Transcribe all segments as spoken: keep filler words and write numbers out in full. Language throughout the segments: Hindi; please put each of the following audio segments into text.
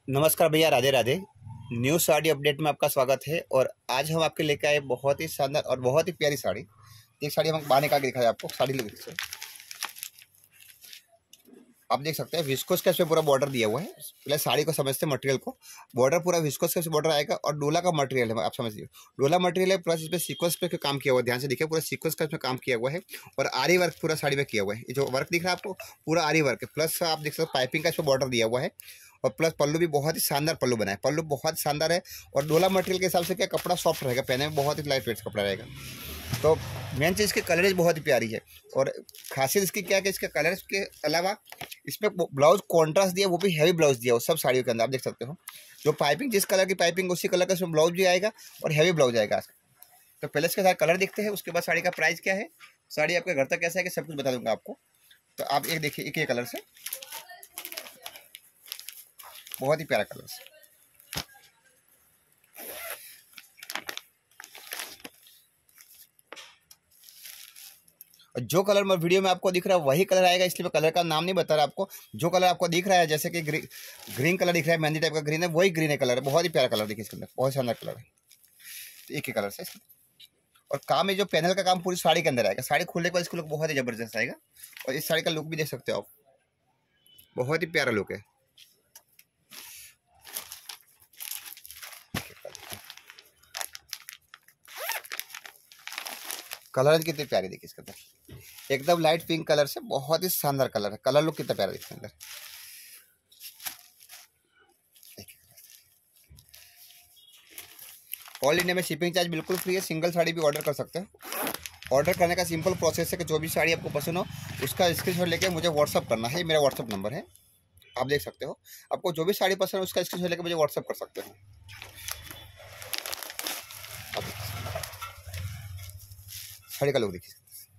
नमस्कार भैया, राधे राधे। न्यू साड़ी अपडेट में आपका स्वागत है। और आज हम आपके लेके आए बहुत ही शानदार और बहुत ही प्यारी साड़ी। एक साड़ी हम बाहर निकाल के दिखाए आपको। साड़ी लोग आप देख सकते हैं, विस्कोस का इसमें पूरा बॉर्डर दिया हुआ है। पहले साड़ी को समझते हैं, मटेरियल को। बॉर्डर पूरा विस्कोस का बॉर्डर आएगा और डोला का मटेरियल है, आप समझिए। डोला मटेरियल है, प्लस इसमें सीक्वेंस पे काम किया हुआ है। ध्यान से देखिए, पूरा सीक्वेंस का इसमें काम किया हुआ है और आरी वर्क पूरा साड़ी में किया हुआ है। ये जो वर्क दिख रहा है आपको, पूरा आरी वर्क है। प्लस आप देख सकते हो पाइपिंग का इसमें बॉर्डर दिया हुआ है और प्लस पल्लू भी बहुत ही शानदार पल्लू बना है। पल्लू बहुत शानदार है और डोला मटेरियल के हिसाब से क्या कपड़ा सॉफ्ट रहेगा, पहने में बहुत ही लाइट वेट कपड़ा रहेगा। तो मेन चीज़ इसकी कलरेज बहुत ही प्यारी है। और खासियत इसकी क्या है कि इसके कलर के अलावा इसमें ब्लाउज कॉन्ट्रास्ट दिया, वो भी हैवी ब्लाउज दिया हो सब साड़ियों के अंदर। आप देख सकते हो, जो पाइपिंग जिस कलर की पाइपिंग उसी कलर का इसमें ब्लाउज भी आएगा और हैवी ब्लाउज आएगा। तो पहले इसके साथ कलर देखते हैं, उसके बाद साड़ी का प्राइस क्या है, साड़ी आपके घर तक कैसा है कि सब कुछ बता दूंगा आपको। तो आप एक देखिए, एक ही कलर से बहुत ही प्यारा कलर से। और जो कलर मैं वीडियो में आपको दिख रहा है वही कलर आएगा, इसलिए मैं कलर का नाम नहीं बता रहा आपको। जो कलर आपको दिख रहा है, जैसे कि ग्री, ग्रीन कलर दिख रहा है, मेहंदी टाइप का ग्रीन है, वही ग्रीन है कलर है। बहुत ही प्यारा कलर देखिए इसके अंदर, बहुत शानदार कलर है। तो एक ही कलर से। और काम है जो पैनल का काम पूरी साड़ी के अंदर आएगा। साड़ी खोलने के बाद इसको लुक बहुत ही जबरदस्त आएगा। और इस साड़ी का लुक भी देख सकते हो आप, बहुत ही प्यारा लुक है। कलर कितनी प्यारी देखिए इसके अंदर, एकदम लाइट पिंक कलर से बहुत ही शानदार कलर है। कलर लुक कितना प्यारा इसके अंदर। ऑल इंडिया में शिपिंग चार्ज बिल्कुल फ्री है। सिंगल साड़ी भी ऑर्डर कर सकते हैं। ऑर्डर करने का सिंपल प्रोसेस है कि जो भी साड़ी आपको पसंद हो उसका स्क्रीनशॉट लेके मुझे व्हाट्सअप करना है। मेरा व्हाट्सअप नंबर है, आप देख सकते हो। आपको जो भी साड़ी पसंद है उसका स्क्रीनशॉट लेके मुझे व्हाट्सअप कर सकते हो। साड़ी का लुक देखिए।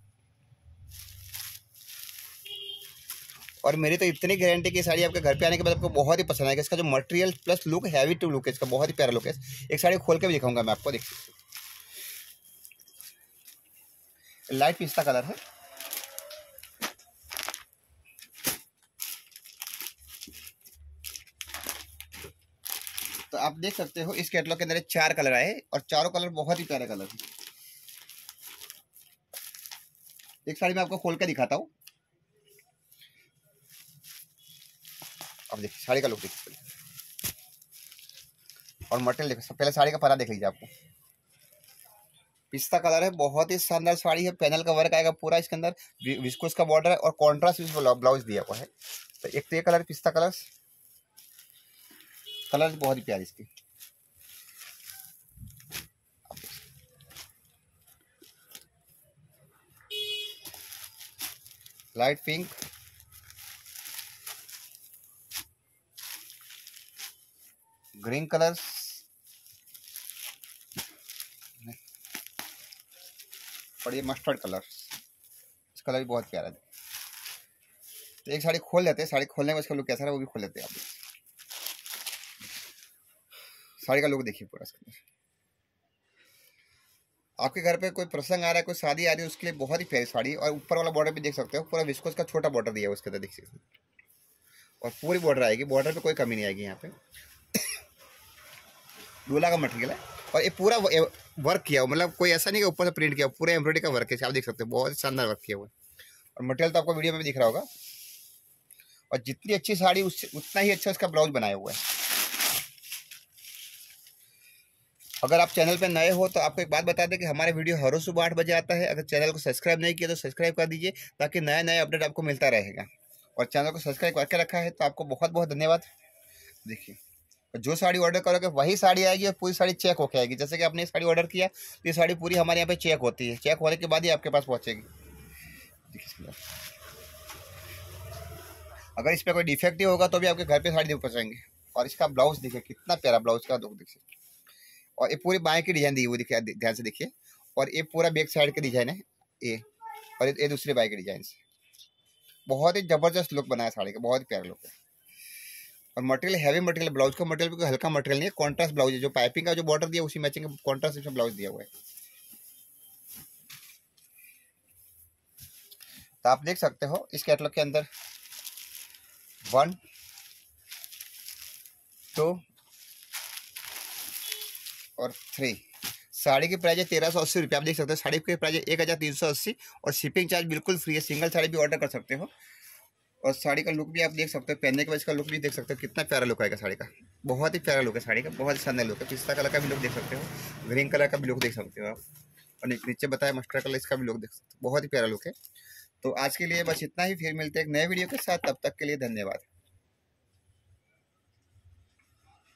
और मेरी तो इतनी गारंटी की साड़ी आपके घर पे आने के बाद आपको बहुत ही पसंद आएगा। इसका जो material plus look, heavy to look है इसका, बहुत ही प्यारा लुक है। एक साड़ी खोल के भी दिखाऊंगा मैं आपको, देखिए। लाइट पिस्ता कलर है। तो आप देख सकते हो, इस कैटलॉग के अंदर चार कलर आए और चारों कलर बहुत ही प्यारे कलर है। एक साड़ी मैं आपको खोल के दिखाता हूँ। अब देखिए साड़ी का लुक देखिए और मटेरियल देखिए। पहले साड़ी का परा देख लीजिए आपको। पिस्ता कलर है, बहुत ही शानदार साड़ी है। पैनल का वर्क आएगा पूरा इसके अंदर, विस्कोस का बॉर्डर है और कॉन्ट्रास्ट ब्लाउज दिया हुआ है। तो एक तो ये कलर पिस्ता कलर, कलर बहुत ही प्यारी इसकी। लाइट पिंक, ग्रीन कलर और ये मस्टर्ड कलर। इस कलर भी बहुत प्यारा है। तो एक साड़ी खोल लेते हैं, साड़ी खोलने में इसका लुक कैसा है वो भी खोल लेते हैं। आप साड़ी का लुक देखिए पूरा इसके अंदर। आपके घर पे कोई प्रसंग आ रहा है, कोई शादी आ रही है, उसके लिए बहुत ही प्यारी साड़ी। और ऊपर वाला बॉर्डर भी देख सकते हो, पूरा विस्कोस का छोटा बॉर्डर दिया है उसके अंदर, देख सकते हो। और पूरी बॉर्डर आएगी, बॉर्डर पे कोई कमी नहीं आएगी। यहाँ पे डोला का मटेरियल है और ये पूरा वर्क किया हुआ, मतलब कोई ऐसा नहीं कि ऊपर से प्रिंट किया, पूरा एम्ब्रॉयडरी का वर्क है। आप देख सकते हो, बहुत शानदार वर्क किया हुआ है। और मटेरियल तो आपको वीडियो में भी दिख रहा होगा। और जितनी अच्छी साड़ी उससे उतना ही अच्छा उसका ब्लाउज बनाया हुआ है। अगर आप चैनल पर नए हो तो आपको एक बात बता दें कि हमारे वीडियो हर रोज सुबह आठ बजे आता है। अगर चैनल को सब्सक्राइब नहीं किया तो सब्सक्राइब कर दीजिए, ताकि नया नया अपडेट आपको मिलता रहेगा। और चैनल को सब्सक्राइब करके रखा है तो आपको बहुत बहुत धन्यवाद। देखिए, जो साड़ी ऑर्डर करोगे वही साड़ी आएगी और पूरी साड़ी चेक होके आएगी। जैसे कि आपने साड़ी ऑर्डर किया तो ये साड़ी पूरी हमारे यहाँ पे चेक होती है। चेक होने के बाद ही आपके पास पहुँचेगी। अगर इस पर कोई डिफेक्ट ही होगा तो भी आपके घर पे साड़ी पहुँचाएंगे। और इसका ब्लाउज देखिए, कितना प्यारा ब्लाउज का दुख देखिए। और ये पूरी बाएं की डिजाइन दी हुई देखिए, ध्यान से देखिए। और ये पूरा बैक साइड का डिजाइन है ये, और ये दूसरे बाएं के डिजाइन से बहुत ही जबरदस्त लुक बनाया साड़ी का, बहुत ही प्यारा लुक है। और मटेरियल हैवी मटेरियल, ब्लाउज का मटेरियल भी हल्का मटेरियल नहीं है, कॉन्ट्रास्ट ब्लाउज है। जो पाइपिंग का जो बॉर्डर दिया उसी मैचिंग कॉन्ट्रास्ट इसमें ब्लाउज दिया हुआ है। तो आप देख सकते हो इस कैटलॉग के अंदर वन टू और थ्री। साड़ी की प्राइस है तेरह सौ अस्सी रुपये। आप देख सकते हो साड़ी की प्राइस है एक हज़ार तीन सौ अस्सी और शिपिंग चार्ज बिल्कुल फ्री है। सिंगल साड़ी भी ऑर्डर कर सकते हो। और साड़ी का लुक भी आप देख सकते हो, पहनने के बाद इसका लुक भी देख सकते हो, कितना प्यारा लुक आएगा साड़ी का। बहुत ही प्यारा लुक है साड़ी का, बहुत शानदार लुक है। पिस्ता कलर का भी लुक देख सकते हो, ग्रीन कलर का भी लुक देख सकते हो आप, और नीचे बताया मस्टर्ड कलर, इसका भी लुक देख सकते हो। बहुत ही प्यारा लुक है। तो आज के लिए बस इतना ही, फिर मिलते हैं एक नए वीडियो के साथ। तब तक के लिए धन्यवाद।